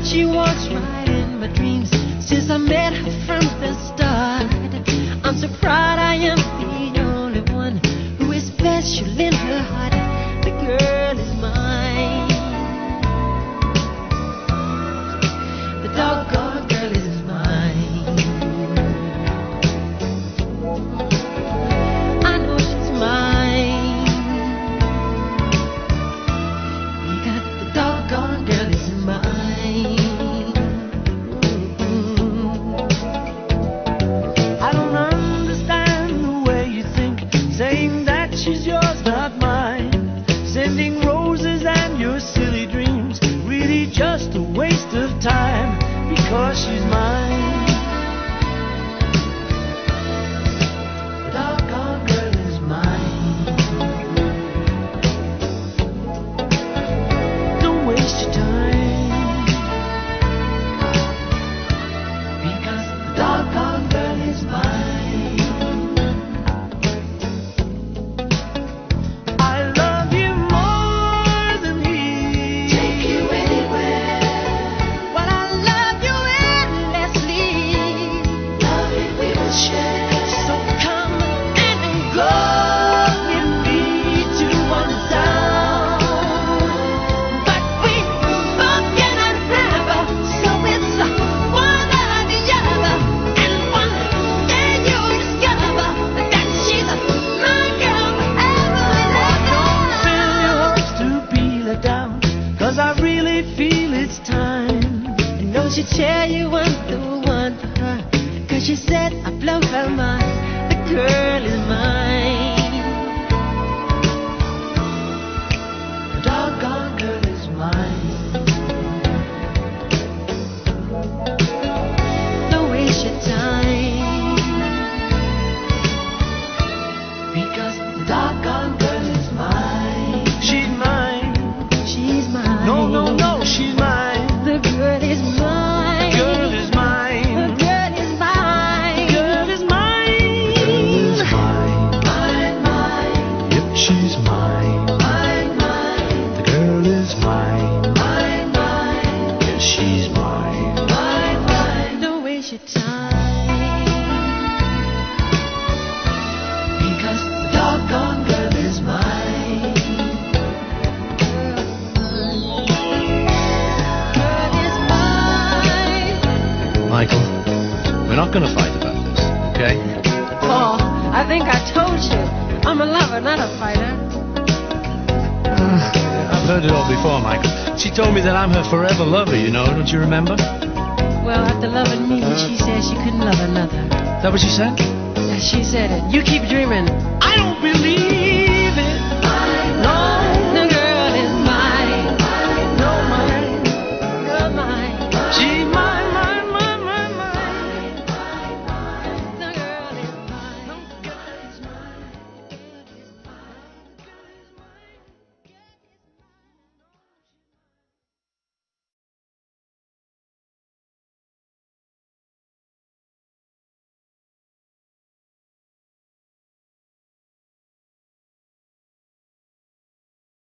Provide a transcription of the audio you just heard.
but she walks right in my dreams since I met her from the start. I'm so proud I am the only one who is special in her heart. The girl is mine. The doggone girl is mine. I know she's mine. Because the doggone girl is mine. I don't understand the way you think, saying that she's yours, not mine. Sending roses and your silly dreams, really just a waste of time, because she's mine. The doggone girl is mine. Don't waste your time, because the doggone girl is mine. I love you more than he. Take you anywhere. Well, I love you endlessly. Love it we will share. So come and go with me to one town. But we both cannot have, so it's one or the other. And one day you'll discover that she's my girl Don't fill your forever. hopes to be let down, 'cause I really feel it's time. I know she'll tell you I'm the one for her, 'cause she said I blow her mind. The girl is mine. The doggone girl is mine. Don't waste your time, Because the doggone girl is mine. She's mine. she's mine. No, no, no, she's mine. The girl is mine. Girl is The mine. girl is mine. Girl is mine. Mine, mine, Yep, she's mine. mine, mine, The girl is mine. mine, mine, Yes, she's mine. mine, mine. Don't waste your time, Because the doggone girl is mine. girl is mine. Michael, we're not going to fight about this, okay? Paul, I think I told you, I'm a lover, not a fighter. I've heard it all before, Michael. She told me that I'm her forever lover, you know, don't you remember? Well, after loving me, she said she couldn't love another. Is that what she said? Yeah, she said it. You keep dreaming. I don't believe